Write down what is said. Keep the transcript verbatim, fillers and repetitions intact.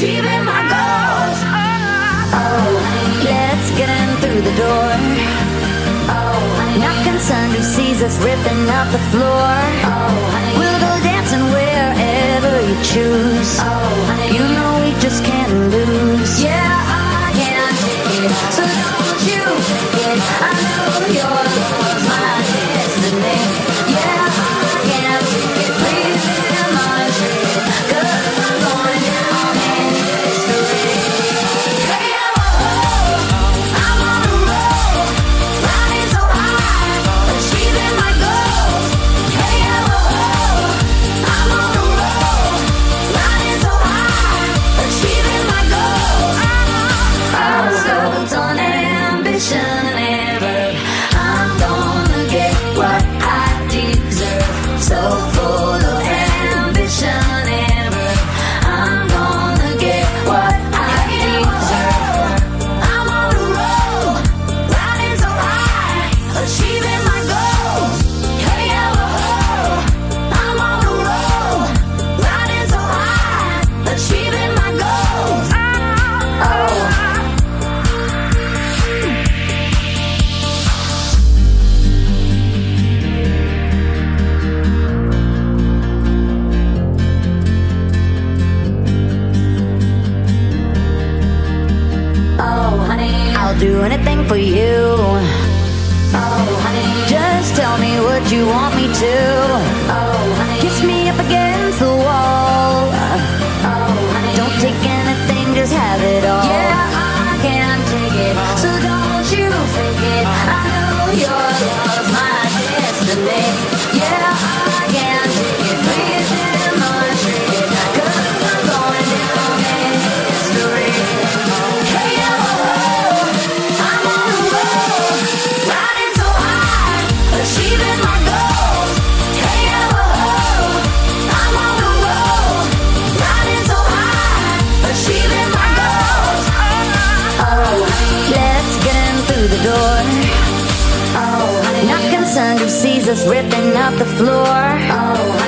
achieving my goals. Oh, let's get in through the door. Oh, knocking sun who sees us ripping up the floor. Oh, we'll go dancing wherever you choose. Oh, you know we just can't lose. Yeah, I can't take it, so don't you forget. I know your love's my destiny. Yeah, I can't take it, please demonstrate it, 'cause I'm going down in history. Hey, oh, oh, I'm on a roll, riding so high, achieving my goals. Hey, oh, oh, I'm on a roll, riding so high, achieving my goals. I'm stoked on ambition and verve. I'm gonna get what I deserve. So full of ambition and verve. I'm gonna get what I deserve. I'm on a roll, riding so high, achieving my goals. Hey, oh, oh, I'm on a roll, riding so high, achieving my goals. Oh. Oh, honey, I'll do anything for you. Oh, honey, just tell me what you want me to. Oh, honey, kiss me up against the wall. Oh, honey, don't take anything, just have it all. Yeah, I can't take it, so don't you forget. I know your love's my destiny. Yeah, I can't take it, please demonstrate it, 'cause I'm going down in history. Hey, oh, oh, I'm on a roll, riding so high, achieving my goals. Hey, oh, oh, I'm on a roll, riding so high, achieving my goals. Oh, let's get in through the door. Oh, knocking sun who sees us ripping up the floor. Oh,